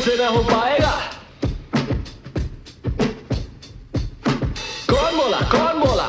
तुझसे न हो पाएगा। कौन बोला, कौन बोला?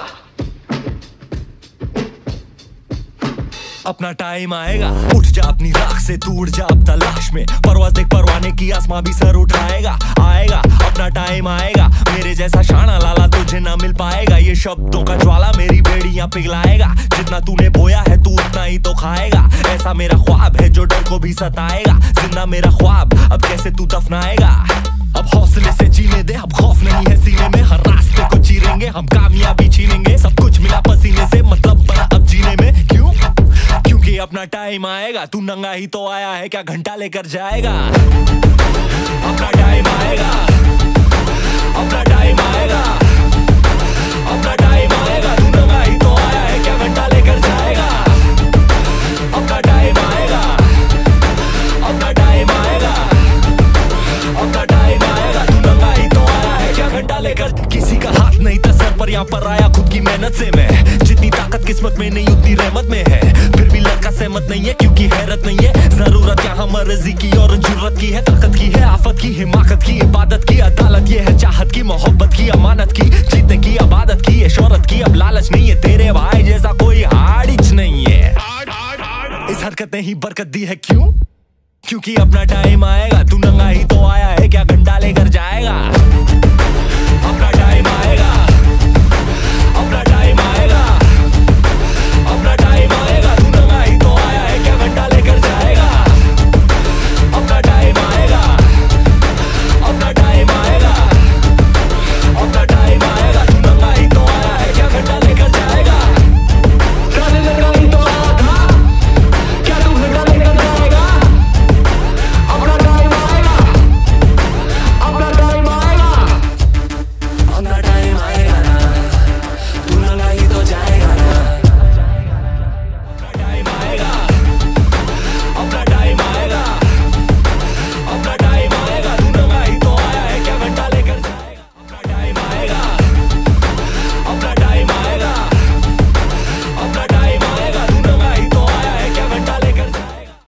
अपना टाइम आएगा, उठ जा अपनी राख से, तू उड़ जा अब तलाश में। परवाज़ देख परवाने की, आसमां भी सर उठाएगा। आएगा अपना टाइम आएगा, मेरे जैसा शाना लाला तुझे ना मिल पाएगा। ये शब्दों का ज्वाला मेरी बेड़ियां पिघलाएगा। जितना तूने बोया है तू उतना ही तो खाएगा। ऐसा मेरा ख्वाब है जो डर को भी सताएगा। जिंदा मेरा ख्वाब अब कैसे तू दफनाएगा। अब हौसले से जीने दे, अब खौफ नहीं है सीने में। हर रास्ते को चीरेंगे हम, कामयाबी छीनेंगे। सब कुछ मिला पसीने से, मतलब बना अब जीने में। क्यों? क्योंकि अपना टाइम आएगा। तू नंगा ही तो आया है, क्या घंटा लेकर जाएगा? अपना टाइम आएगा, अपना टाइम आएगा, अपना टाइम आएगा। तू नंगा ही तो आया है, क्या घंटा लेकर जाएगा? अपना टाइम आएगा, अपना टाइम आएगा, अपना टाइम आएगा। तू नंगा ही तो आया है, क्या घंटा लेकर? किसी का हाथ नहीं था सर पर, यहाँ पर आया खुद की मेहनत से मैं। जितनी ताकत किस्मत में नहीं उतनी रहमत में है। फिर भी लड़का सहमत नहीं है क्योंकि हैरत नहीं है। जरूरत यहाँ मर्जी की और जुर्रत की है। ताकत की है, आफत की, हिमाकत की, इबादत की, अदालत ये है। चाहत की, मोहब्बत की, अमानत की, जीतने की, आबादत की, ये शोहरत की। अब लालच नहीं है, तेरे भाई जैसा कोई हाड़िच नहीं है। इस हरकत ने ही बरकत दी है। क्यों? क्योंकि अपना टाइम आएगा। तू नंगा ही तो